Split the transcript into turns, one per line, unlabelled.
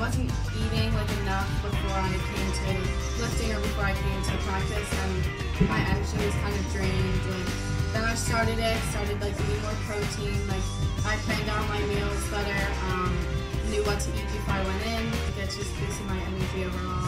wasn't eating like enough before I came to lifting or before I came to practice, and my energy was kind of drained. Like then I started like eating more protein. Like I planned out my meals better, knew what to eat before I went in. Like it just boosted my energy overall.